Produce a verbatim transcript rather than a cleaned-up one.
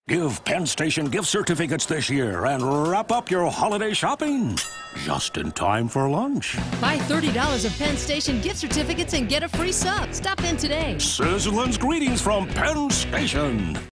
Give Penn Station gift certificates this year and wrap up your holiday shopping just in time for lunch. Buy thirty dollars of Penn Station gift certificates and get a free sub. Stop in today. Sizzlin's greetings from Penn Station.